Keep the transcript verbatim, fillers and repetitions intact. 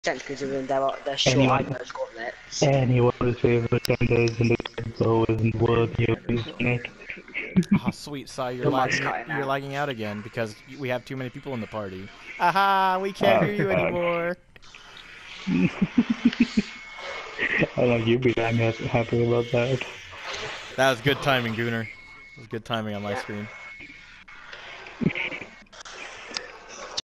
sense considering they're, they're short Anyone, eyebrows gauntlets. anyone's favorite gender is in the tempo isn't worthy of using it. Oh, sweet Sai, you're Your mic's lagging. cutting You're out. lagging out again because we have too many people in the party. Aha! We can't Oh, hear you God. anymore. I know you'd be damn happy about that. That was good timing, Gooner. It was good timing on my screen.